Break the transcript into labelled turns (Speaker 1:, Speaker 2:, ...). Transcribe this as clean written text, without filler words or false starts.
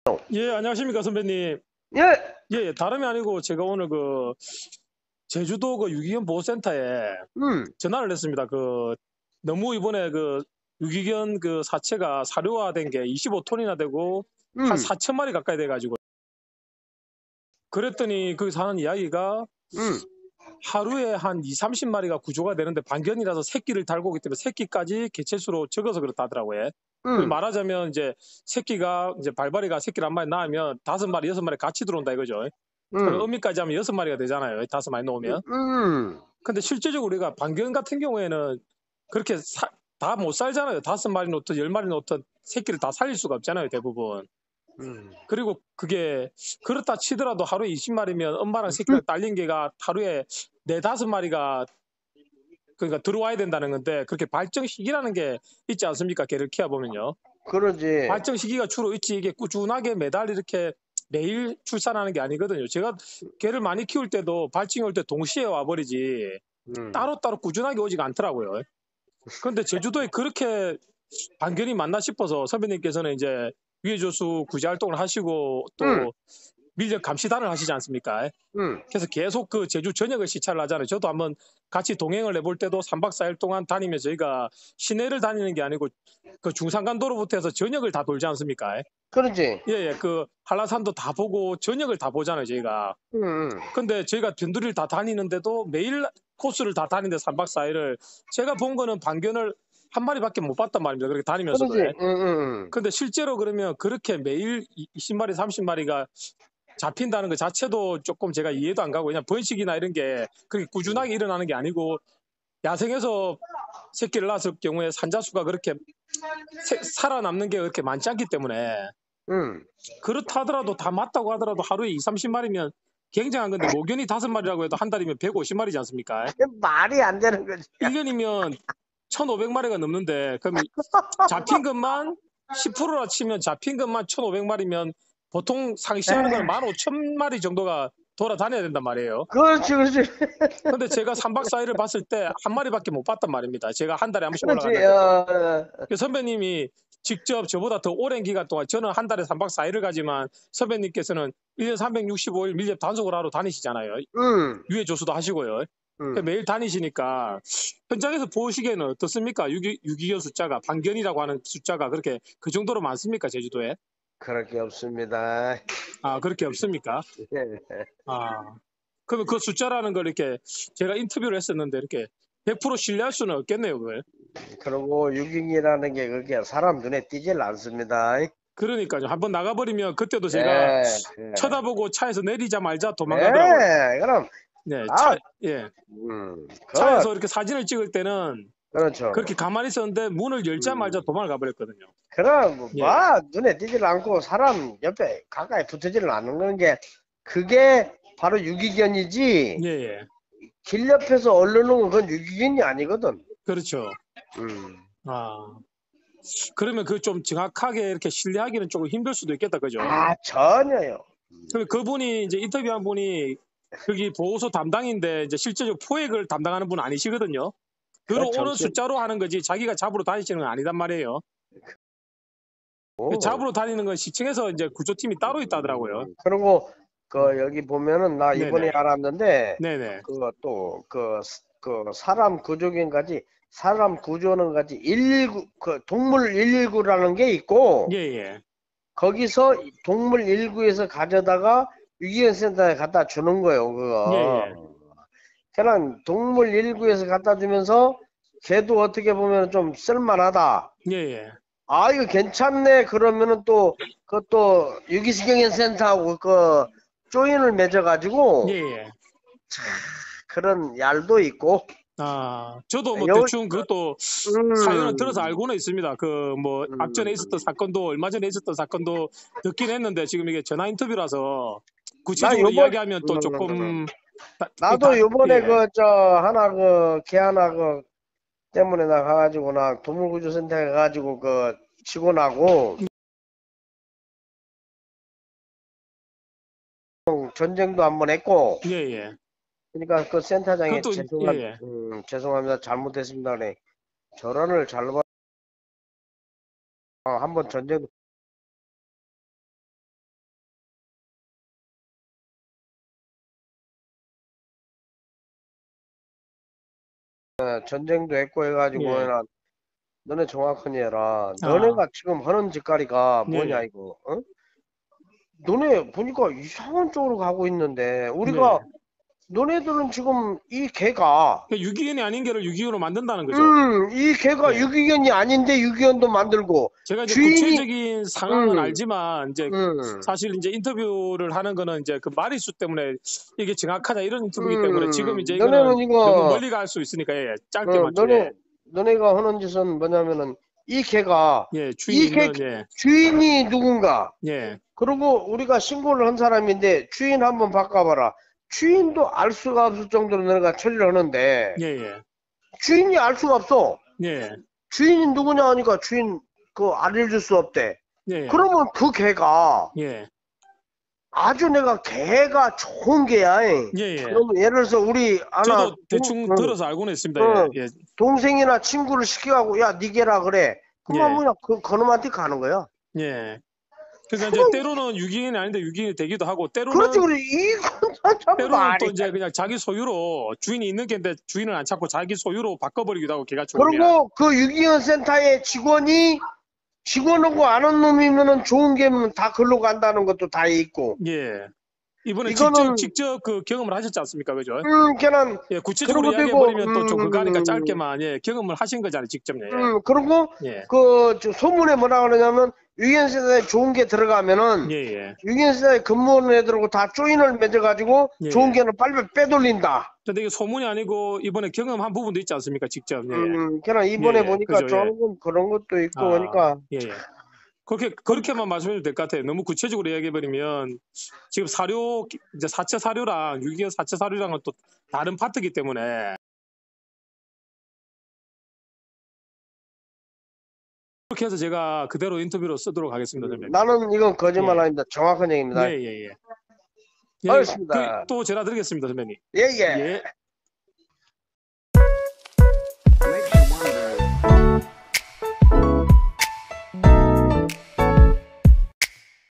Speaker 1: 예, 안녕하십니까, 선배님.
Speaker 2: 예,
Speaker 1: 예, 예, 다름이 아니고 제가 오늘 제주도 유기견 보호센터에
Speaker 2: 음,
Speaker 1: 전화를 했습니다. 너무 이번에 유기견 사체가 사료화된 게 25톤이나 되고 한
Speaker 2: 음,
Speaker 1: 4천 마리 가까이 돼가지고 그랬더니 거기서 하는 이야기가
Speaker 2: 음,
Speaker 1: 하루에 한 2, 30마리가 구조가 되는데 반견이라서 새끼를 달고 오기 때문에 새끼까지 개체수로 적어서 그렇다 하더라고요. 그리고
Speaker 2: 음,
Speaker 1: 말하자면 새끼가 발발이가 새끼를 한 마리 낳으면 5마리, 6마리 같이 들어온다 이거죠. 그럼
Speaker 2: 음,
Speaker 1: 어미까지 하면 6마리가 되잖아요. 5마리 놓으면. 근데 실제적으로 우리가 반견 같은 경우에는 그렇게 다 못 살잖아요. 5마리 놓든 10마리 놓든 새끼를 다 살릴 수가 없잖아요. 대부분.
Speaker 2: 음,
Speaker 1: 그리고 그게 그렇다 치더라도 하루에 20마리면 엄마랑 새끼랑 딸린 개가 하루에 4, 5마리가 그러니까 들어와야 된다는 건데 그렇게 발정 시기라는 게 있지 않습니까? 개를 키워보면요.
Speaker 2: 그러지.
Speaker 1: 발정 시기가 주로 있지 이게 꾸준하게 매달 이렇게 매일 출산하는 게 아니거든요. 제가 개를 많이 키울 때도 발정이 올 때 동시에 와버리지
Speaker 2: 음,
Speaker 1: 따로따로 꾸준하게 오지가 않더라고요. 그런데 제주도에 그렇게 반견이 맞나 싶어서 선배님께서는 이제 위해조수 구제 활동을 하시고
Speaker 2: 음,
Speaker 1: 또 밀렵 감시단을 하시지 않습니까?
Speaker 2: 음,
Speaker 1: 그래서 계속 그 제주 전역을 시찰을 하잖아요. 저도 한번 같이 동행을 해볼 때도 3박 4일 동안 다니면서 저희가 시내를 다니는 게 아니고 그 중산간도로부터 해서 전역을 다 돌지 않습니까?
Speaker 2: 그러지.
Speaker 1: 예, 예. 그 한라산도 다 보고 전역을 다 보잖아요, 저희가.
Speaker 2: 음,
Speaker 1: 근데 저희가 변두리를 다 다니는데도 매일 코스를 다 다니는데 3박 4일을 제가 본 거는 반견을 한 마리밖에 못 봤단 말입니다. 그렇게 다니면서도.
Speaker 2: 그러지.
Speaker 1: 근데 실제로 그러면 그렇게 매일 20마리, 30마리가 잡힌다는 것 자체도 조금 제가 이해도 안 가고 그냥 번식이나 이런 게 그렇게 꾸준하게 일어나는 게 아니고 야생에서 새끼를 낳았을 경우에 산자수가 그렇게 살아남는 게 그렇게 많지 않기 때문에
Speaker 2: 음,
Speaker 1: 그렇다 하더라도 다 맞다고 하더라도 하루에 2, 30마리면 굉장한 건데 모견이 5마리라고 해도 한 달이면 150마리지 않습니까?
Speaker 2: 말이 안 되는 거지.
Speaker 1: 1년이면 1,500마리가 넘는데 그럼 잡힌 것만 10%라 치면 잡힌 것만 1,500마리면 보통 상시하는 건
Speaker 2: 에이,
Speaker 1: 15,000마리 정도가 돌아다녀야 된단 말이에요.
Speaker 2: 그렇지, 그렇지.
Speaker 1: 근데 제가 3박 4일을 봤을 때 한 마리밖에 못 봤단 말입니다. 제가 한 달에 한 번씩
Speaker 2: 그렇지.
Speaker 1: 올라간다는데도. 선배님이 직접 저보다 더 오랜 기간 동안 저는 한 달에 3박 4일을 가지만 선배님께서는 1년 365일 밀렵 단속을 하러 다니시잖아요.
Speaker 2: 음,
Speaker 1: 유해 조수도 하시고요.
Speaker 2: 음,
Speaker 1: 매일 다니시니까 현장에서 보시기에는 어떻습니까? 유기견 숫자가 반견이라고 하는 숫자가 그렇게 그 정도로 많습니까? 제주도에?
Speaker 2: 그럴 게 없습니다.
Speaker 1: 아, 그렇게 없습니까? 아, 그러면 그 숫자라는 걸 이렇게 제가 인터뷰를 했었는데 이렇게 100% 신뢰할 수는 없겠네요, 그걸.
Speaker 2: 그리고 유경이라는 게 그게 사람 눈에 띄질 않습니다.
Speaker 1: 그러니까요. 한번 나가버리면 그때도 제가
Speaker 2: 예, 예,
Speaker 1: 쳐다보고 차에서 내리자마자 도망가더라고요.
Speaker 2: 예, 그럼,
Speaker 1: 네,
Speaker 2: 아,
Speaker 1: 예.
Speaker 2: 그,
Speaker 1: 차에서 이렇게 사진을 찍을 때는
Speaker 2: 그렇죠.
Speaker 1: 그렇게 가만히 있었는데 문을 열자마자
Speaker 2: 음.
Speaker 1: 도망을 가버렸거든요.
Speaker 2: 그럼 뭐
Speaker 1: 예,
Speaker 2: 눈에 띄질 않고 사람 옆에 가까이 붙어지를 않는 게 그게 바로 유기견이지.
Speaker 1: 예, 예.
Speaker 2: 길 옆에서 얼르는 건 그건 유기견이 아니거든.
Speaker 1: 그렇죠.
Speaker 2: 음.
Speaker 1: 아, 그러면 그 좀 정확하게 이렇게 신뢰하기는 조금 힘들 수도 있겠다, 그죠?
Speaker 2: 아, 전혀요.
Speaker 1: 그럼 그분이 이제 인터뷰한 분이 거기 보호소 담당인데 이제 실제적으로 포획을 담당하는 분은 아니시거든요.
Speaker 2: 그
Speaker 1: 들어오는
Speaker 2: 정신.
Speaker 1: 숫자로 하는 거지 자기가 잡으러 다니시는 건 아니단 말이에요.
Speaker 2: 고
Speaker 1: 잡으러 다니는 건 시청에서 이제 구조팀이 따로 있다더라고요.
Speaker 2: 그리고
Speaker 1: 음.
Speaker 2: 그 여기 보면은 나 이번에
Speaker 1: 네네.
Speaker 2: 알았는데
Speaker 1: 네네.
Speaker 2: 그 사람 구조견까지 사람 구조는 같이 119 그 동물 119라는 게 있고
Speaker 1: 예예.
Speaker 2: 거기서 동물 1구에서 가져다가 유기견 센터에 갖다 주는 거예요,
Speaker 1: 예예.
Speaker 2: 그거. 그냥 동물 1구에서 갖다 주면서 걔도 어떻게 보면 좀 쓸만하다.
Speaker 1: 예예.
Speaker 2: 아, 이거 괜찮네. 그러면은 또, 그것도 유기견 센터하고 그 조인을 맺어가지고
Speaker 1: 예예.
Speaker 2: 그런 얄도 있고.
Speaker 1: 아, 저도 뭐
Speaker 2: 요,
Speaker 1: 대충 그것도 사연을 들어서
Speaker 2: 음,
Speaker 1: 알고는 있습니다. 앞전에 있었던
Speaker 2: 음.
Speaker 1: 사건도 얼마 전에 있었던 사건도 듣긴 했는데 지금 이게 전화 인터뷰라서
Speaker 2: 나
Speaker 1: 구체적으로
Speaker 2: 요번,
Speaker 1: 이야기하면 또 조금
Speaker 2: 나도 요번에
Speaker 1: 예.
Speaker 2: 개 하나 때문에 나 가가지고 나 동물구조센터에 가가지고 직원하고 전쟁도 한번 했고
Speaker 1: 예예.
Speaker 2: 그러니까 그 센터장에
Speaker 1: 그것도 예예.
Speaker 2: 죄송합니다 잘못했습니다 그래 저런을 잘못 한번 전쟁 전쟁도 했고 해가지고
Speaker 1: 예.
Speaker 2: 너네 정확하니 해라. 너네가 지금 하는 짓거리가 뭐냐
Speaker 1: 예.
Speaker 2: 이거. 어? 너네 보니까 이상한 쪽으로 가고 있는데 우리가
Speaker 1: 네.
Speaker 2: 너네들은 지금 이 개가
Speaker 1: 유기견이 아닌 개를 유기견으로 만든다는 거죠.
Speaker 2: 이 개가
Speaker 1: 예.
Speaker 2: 유기견이 아닌데 유기견도 만들고
Speaker 1: 제가 이제
Speaker 2: 주인이
Speaker 1: 구체적인 상황은 알지만 이제
Speaker 2: 음,
Speaker 1: 사실 이제 인터뷰를 하는 거는 이제 그 마리수 때문에 이게 정확하냐 이런 인터뷰이기 때문에 지금 이제 이거는
Speaker 2: 너네는 이거
Speaker 1: 너무 멀리 갈 수 있으니까 예, 짧게만 예.
Speaker 2: 너네가 하는 짓은 뭐냐면은 이 개가
Speaker 1: 예, 주인이
Speaker 2: 이 개
Speaker 1: 있는 예.
Speaker 2: 주인이 누군가
Speaker 1: 예.
Speaker 2: 그리고 우리가 신고를 한 사람인데 주인 한번 바꿔봐라. 주인도 알 수가 없을 정도로 너네가 처리를 하는데
Speaker 1: 예, 예.
Speaker 2: 주인이 알 수가 없어.
Speaker 1: 예.
Speaker 2: 주인이 누구냐 하니까 주인 그 알려줄 수 없대.
Speaker 1: 예.
Speaker 2: 그러면 그 개가
Speaker 1: 예.
Speaker 2: 아주 내가 개가 좋은 개야.
Speaker 1: 예, 예.
Speaker 2: 그러면 예를 들어서 우리
Speaker 1: 저도 대충 들어서 알고는 있습니다. 예. 예.
Speaker 2: 동생이나 친구를 시켜가고 야 네 개라 그래. 그만
Speaker 1: 예.
Speaker 2: 뭐냐 그놈한테 가는 거야.
Speaker 1: 예. 그러니까 이제 때로는 유기견이 아닌데 유기견이 되기도 하고 때로는
Speaker 2: 그렇지 그래 이건 참
Speaker 1: 때로는
Speaker 2: 말이.
Speaker 1: 또 이제 그냥 자기 소유로 주인이 있는 개인데 주인을 안 찾고 자기 소유로 바꿔버리기도 하고 개가 좋으면
Speaker 2: 그리고 그 유기견 센터의 직원하고 아는 놈이면은 좋은 개면 다 글로 간다는 것도 다 있고.
Speaker 1: 예. 이번에
Speaker 2: 이거는
Speaker 1: 직접 그 경험을 하셨지 않습니까? 그죠?
Speaker 2: 걔는
Speaker 1: 예, 구체적으로
Speaker 2: 그런 것도
Speaker 1: 이야기해버리면
Speaker 2: 있고,
Speaker 1: 또 좀 그거 하니까 짧게만, 예, 경험을 하신 거잖아요, 직접. 예.
Speaker 2: 그리고
Speaker 1: 예.
Speaker 2: 저 소문에 뭐라 그러냐면 유기견센터에 좋은 게 들어가면은
Speaker 1: 예, 예.
Speaker 2: 유기견센터에 근무하는 애들하고 다 조인을 맺어가지고
Speaker 1: 예.
Speaker 2: 좋은 개는 빨리 빼돌린다.
Speaker 1: 근데 이게 소문이 아니고 이번에 경험한 부분도 있지 않습니까? 직접. 예.
Speaker 2: 걔는 이번에
Speaker 1: 예,
Speaker 2: 보니까
Speaker 1: 그죠, 예.
Speaker 2: 조금 그런 것도 있고
Speaker 1: 아,
Speaker 2: 하니까
Speaker 1: 예, 예. 그렇게만 말씀해도 될 것 같아요. 너무 구체적으로 이야기해버리면 지금 사료, 이제 사체 사료랑 유기견 사체 사료랑은 또 다른 파트이기 때문에 그렇게 해서 제가 그대로 인터뷰로 쓰도록 하겠습니다, 선배님.
Speaker 2: 나는 이건 거짓말
Speaker 1: 예.
Speaker 2: 아닙니다. 정확한 얘기입니다.
Speaker 1: 예, 예, 예. 예,
Speaker 2: 알겠습니다.
Speaker 1: 또 전화 드리겠습니다, 선배님.
Speaker 2: 예, 예.
Speaker 1: 예.